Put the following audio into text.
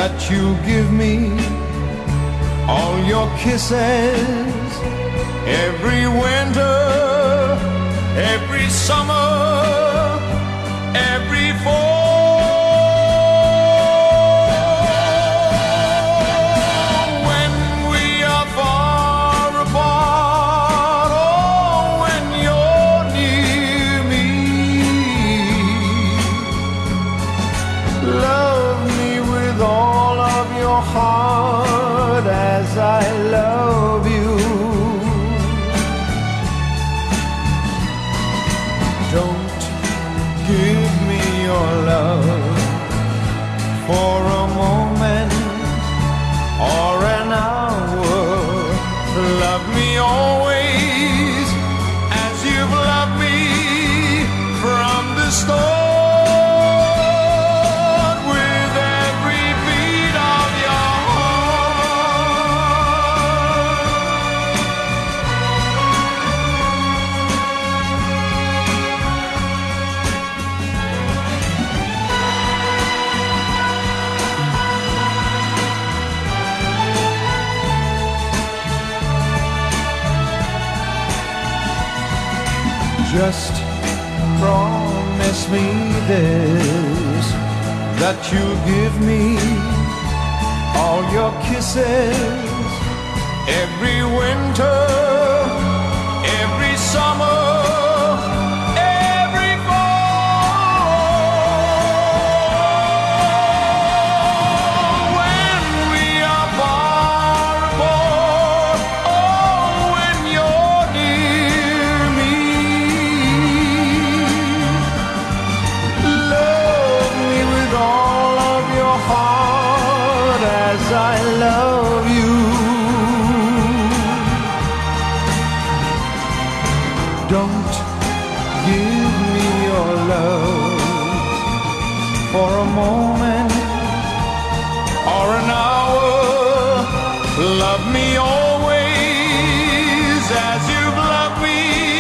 that you give me, all your kisses, every winter, every summer, every fall. When we are far apart, oh, when you're near me, love me with all of your heart as I love you. Don't give me your love for a moment or an hour. Love me always as you've loved me from the start, with every beat of your Just promise me this, that you'll give me all your kisses, every winter, every summer, every fall. When we are far apart, oh, when you're near me, love me with all of your heart as I love you. Don't give me your love for a moment or an hour. Love me always as you've loved me